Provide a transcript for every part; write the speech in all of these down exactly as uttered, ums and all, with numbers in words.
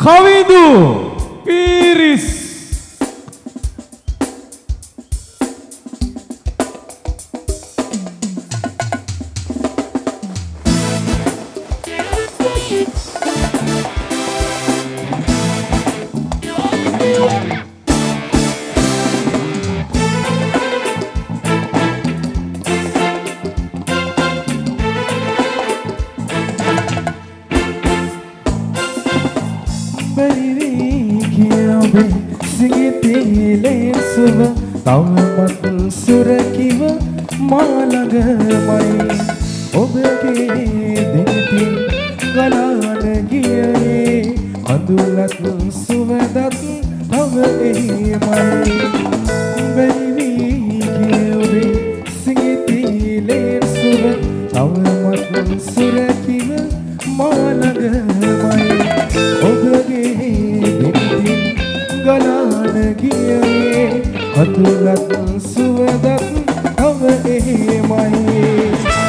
Kavidu Piris. තවමත් සුරකිව මාළඟමයි ඔබගේ දිනතින් ගලාන ගියේ අඳුලත් සුවඳත් තව එහිමයි බැරි වී ඔබේ සිඟිතිලේ සුව තවමත් සුරකිව මාළඟමයි ඔබගේ දිනතින් ගලාන ගියේ අතුලත් සුවඳත් තව එහිමයි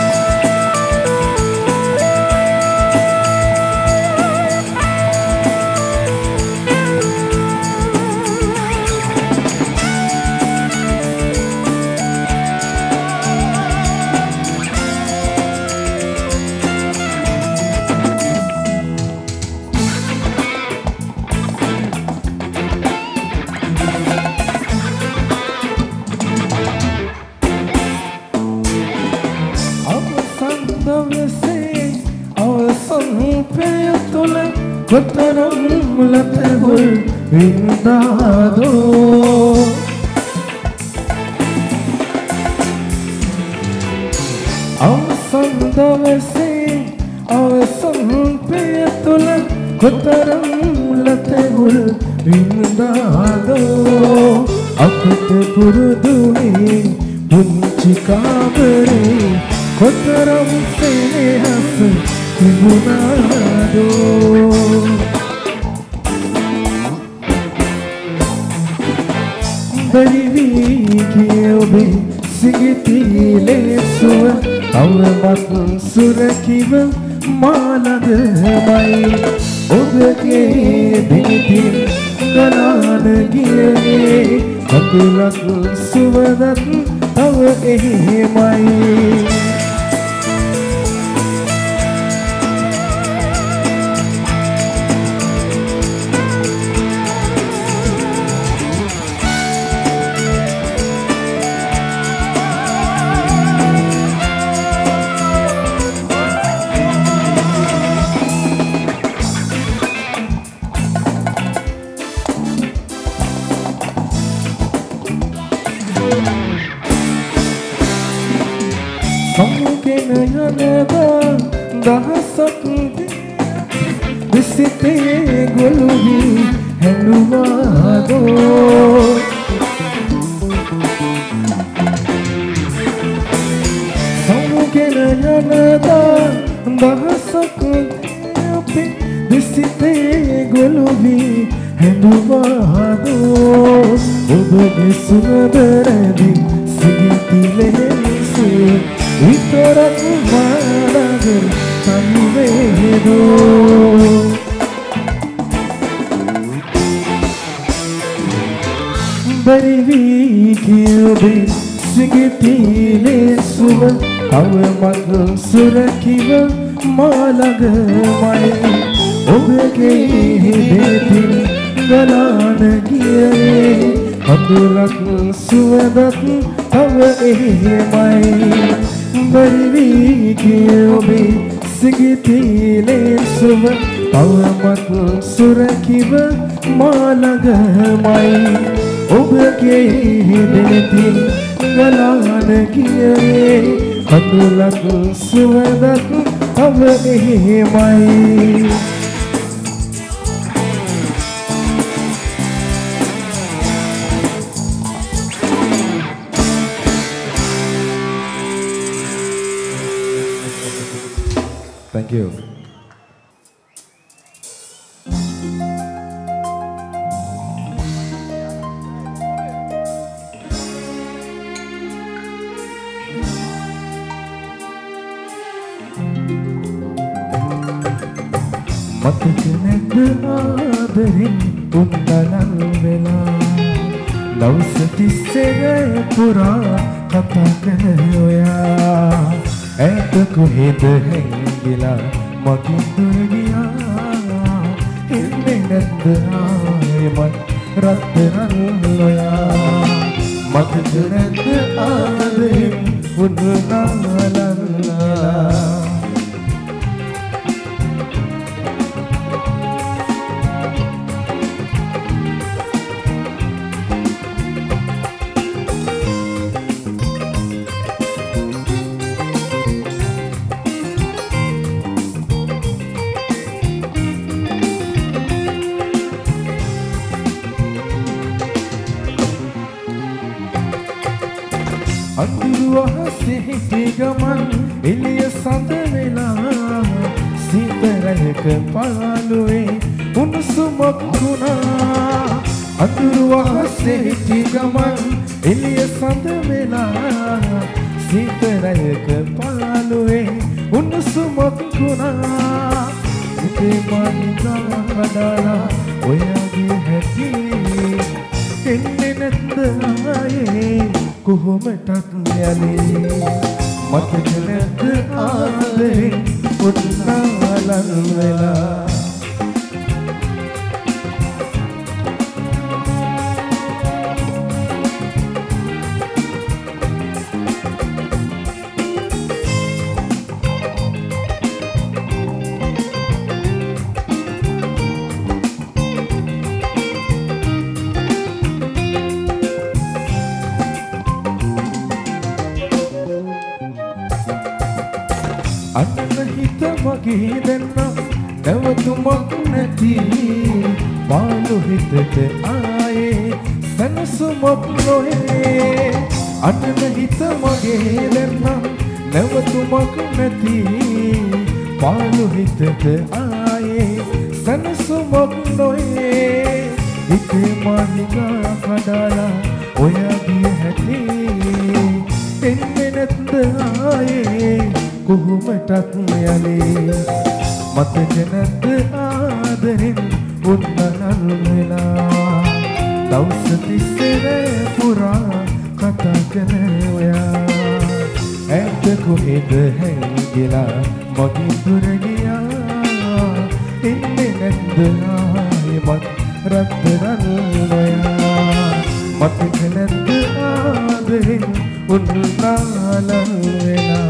කොතරම් ලතගොල් වින්දාදෝ අවසන් දවසේ අවසන් පෙය තුල කොතරම් ලතගොල් වින්දාදෝ අපට පුරුදුනේ පුංචි කාමරේ කොතරම් සෙනෙහස තිබුණාදෝ බැරි වී ඔබේ සිඟිතිලේ සුව තවමත් සුරකිව මාළඟමයි ඔබගේ දිනතින් ගලාන ගියේ අතුලත් සුවඳත් තව එහිමයි දහසක් විසිතේ ගොළුවි හැඬුවාදෝ සමුගෙන යනදා දහසක් අපි විසිතේ ගොළුවි හැඬුවාදෝ ඔබගේ සුවඳරැදි සිඟිතිලේ සුව විතරක් මාළඟ සංවේදෝ බැරි වී ඔබේ සිඟිතිලේ සුව තවමත් සුරකිව මාළඟමයි ඔබගේ දෙතින් ගලාන ගියේ අඳුලක් සුවඳත් තව එහිමයි බැරි වී ඔබේ සිඟිතිලේ සුව තවමත් සුරකිව මාළඟමයි ඔබගේ දෙතින් ගලාන ගියේ අඳුලක් සුවඳත් තව එහිමයි Thank you. මතක නැද්ද ආදරෙන් උන්නලල් වෙලා දවස තිස්සේ පුරා කතා කර ඔයා ඈත කොහෙද හැංගිලා මගින් දුර ගියා එන්නේ නැද්ද ආයෙමත් රත්තරන් ඔයා මතක නැද්ද ආදරෙන් උන්නලල් වෙලා ගමන් එළිය සඳ වෙලා සීතරයක පාළුවේ උණුසුමක් වුණා අඳුරු වහසේ හිටි ගමන් එළිය සඳ වෙලා සීතරයක පාළුවේ උණුසුමක් වුණා ඉතේ මනිකා කඩලා ඔයාගේ හැටි එන්නේ නැත්ද ආයේ කොහොමටත් යන්නේ මතක නැද්ද ආදරෙන් උන්නලල් වෙලා මගේ දෙන්නම් නැවතුමක් නැති පාළු හිතට ආයේ සනසුමක් නොවේ අතන හිත මගේ දෙන්නම් නැවතුමක් නැති පාළු හිතට ආයේ සනසුමක් නොවේ හිතේ මනිකා කඩලා ඔයාගේ හැටි එන්නේ නැත්ද ආයේ කොහොමටත් යන්නේ මතක නැද්ද ආදරෙන් උන්නලල් වෙලා දවස තිස්සේ පුරා කතා කර ඔයා ඈත කොහෙද හැංගිලා මගින් දුර ගියා එන්නේ නැද්ද ආයෙමත් රත්තරන් ඔයා මතක නැද්ද ආදරෙන් උන්නලල් වෙලා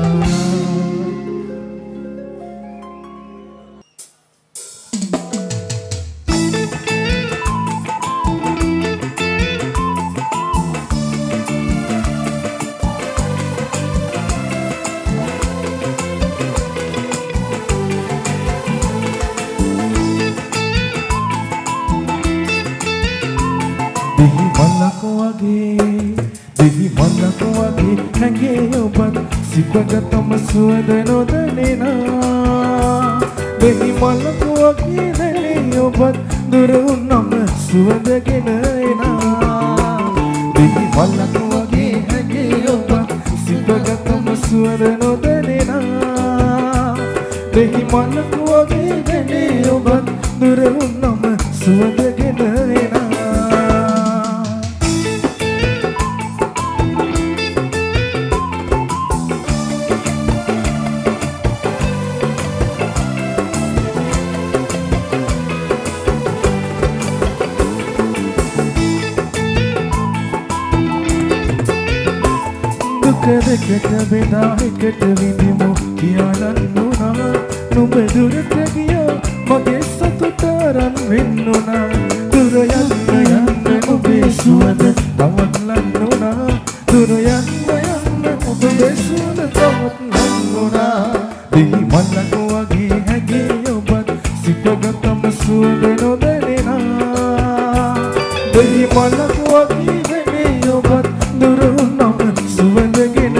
සිපගතම සුවඳ නොදැනෙනා දෙහි මලක වගේ දැනේ ඔබත් දුර වුනම සුවඳගෙන එනා දෙහි මලක වගේ හැගේ ඔබත් සිපගතම සුවඳ නොදැනෙනා දෙහි මලක වගේ දැනේ ඔබත් දුර වුනම සුවඳගෙන එනා දෙකට බෙදා එකට විඳිමු කියලා නුනා නුඹ දුරට ගියා මගේ සතුට අරන් වෙන්නුනා දුර යන්න යන්න ඔබේ සුවඳ තවත් ලන්නුනා දුර යන්න යන්න ඔබේ සුවඳ තවත් ලන්නුනා දෙහි මල්ලක වගේ හැගේ ඔබත් සිපගතම සුවඳ නොදැනෙනා දෙහි මල්ලක වගේ හැගේ ඔබත් දුර වුනම සුවඳගෙන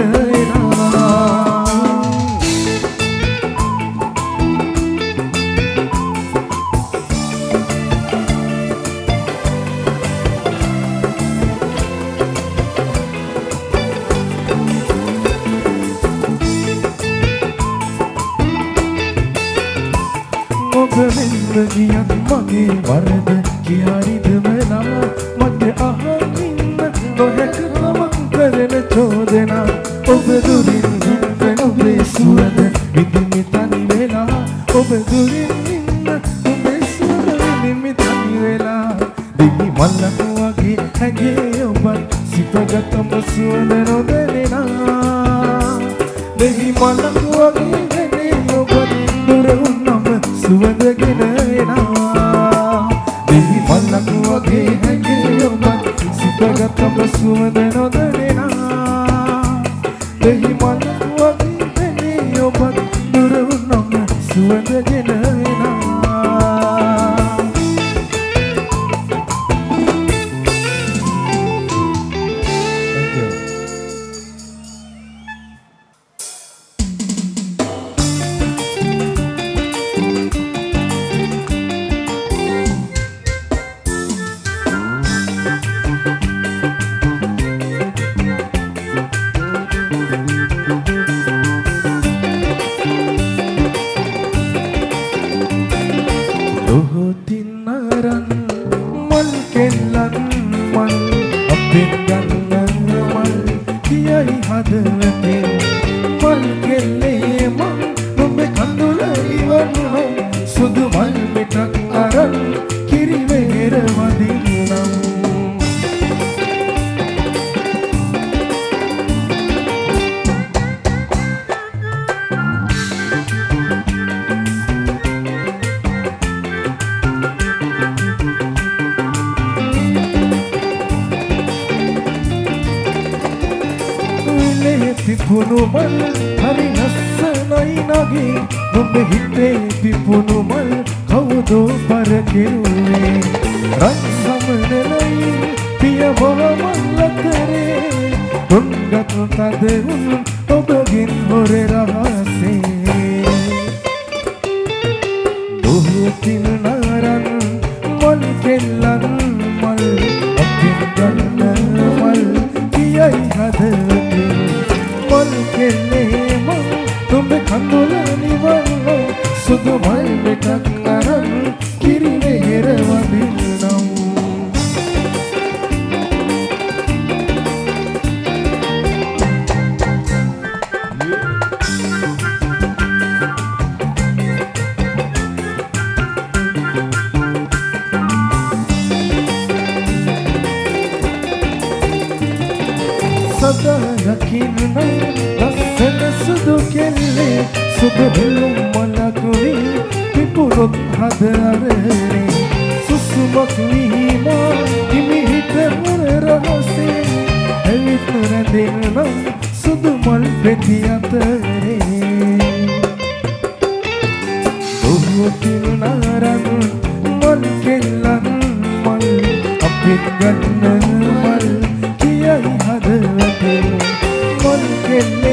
ගියත් මගේ වරද කියාරිද වෙලා මට අහන් ඉන්න නොහැක තමන් කරන චෝදනා ඔබ දුරින් දුන්න ඔබේ සුවඳ විඳිමි තනි වෙලා ඔබ දුරින් ඉන්න ඔබේ සුවඳ විඳිමි තනි වෙලා දිවි මල්ලක් වගේ හැගේ ඔබත් සිතගතම සුවඳ නොදැනෙනා දිවි මල්ලක් වගේ හැගේ ඔබත් දුර වුණම සුවඳගෙන එනවා දිවි මල්ලක් වගේ හැගේ ඔබත් සිතගතම සුවඳ නොදැනෙනා දිවි මල්ලක් වගේ හැගේ ඔබත් දුර වුණම සුවඳගෙන එනවා පිපුණු මල් හරි ලස්සනයි නගේ ඔබ හිතේ පිපුණු මල් කවුදෝ පර කෙරුවේ රන් සමනලයි පිය මල් අතරේ තුන්ගත් තදවුන් ඔබගෙන් හොර රහසේ දුහුතින් නරන් මල් කෙල්ලන් මල් අපින් ගන්න මල් කියයි හදවතේ මල් කෙල්ලේ මල් තුඹ කඳුල නිවන්න සුදු මල් මෙටක් අරන් කිරි වෙහෙර වදින්නම් සදා රකින්න ලස්සන සුදු කෙල්ලේ සුදු හෙළුම් මලකුයි පිපුරොත් හදරනේ සුසුමක් වීමා හිමිහිට මුර රහසේ ඇවිත් රැඳෙන්නම් සුදු මල් පෙති අතරේ දුහුතින් නරන් මල් කෙල්ලන් මල් අපිත් ගන්න මල් කියයි හදවතේ මල් කෙල්ලේ